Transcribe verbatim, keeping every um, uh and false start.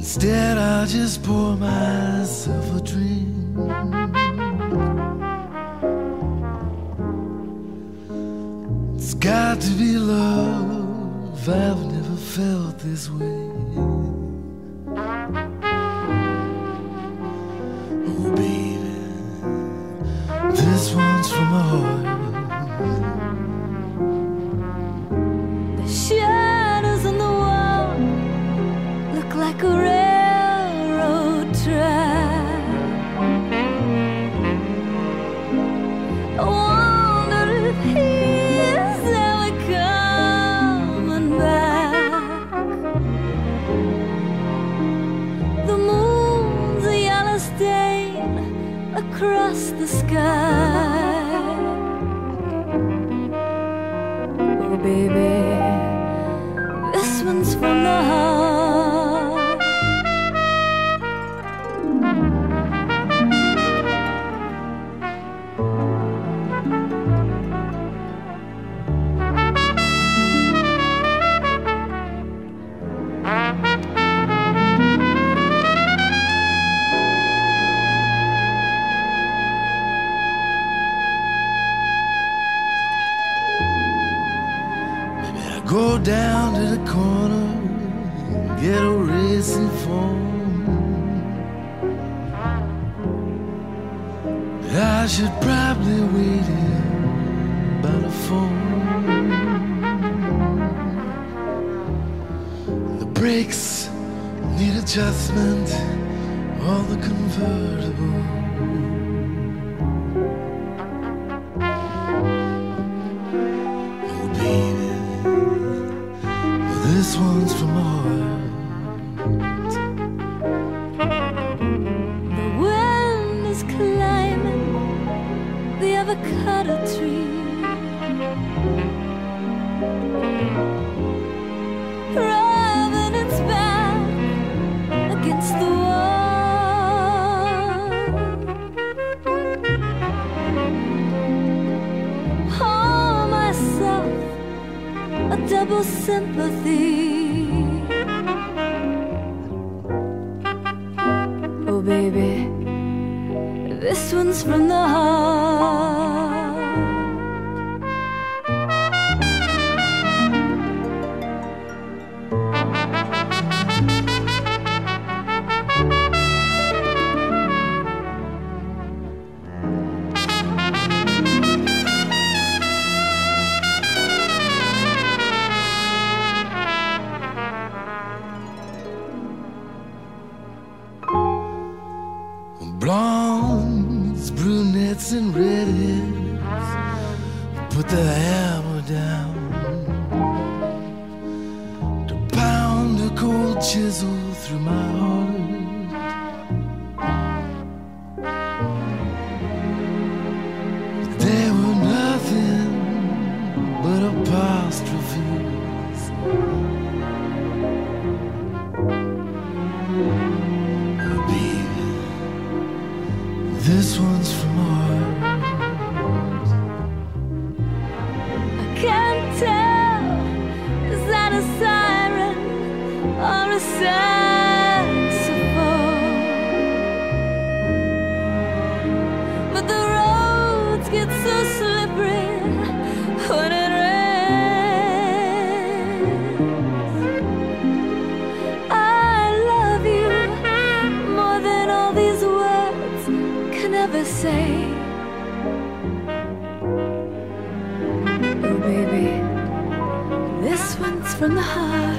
Instead, I just pour myself a drink. It's got to be love, I've never felt this way. Oh baby, this one's from my heart. The shadows on the wall look like a railroad track. I wonder if he's ever coming back. The moon's a yellow stain across the sky. Oh baby, this one's from the heart. Go down to the corner and get a racing phone. I should probably wait here by the phone. The brakes need adjustment on the convertible. Oh baby, this one's from my heart. The wind is climbing the avocado tree, rubbing its back against the wall. Pour myself a double sympathy. Oh baby, this one's from the heart. Blondes, brunettes, and redheads put the hammer down to pound a cold chisel through my heart. They were nothing but apostrophes. Oh baby, this one's from my heart. I can't tell, is that a siren or a saxophone? But the roads get so slippery when it rains. I love you more than all these words can ever say. Oh baby, this one's from the heart.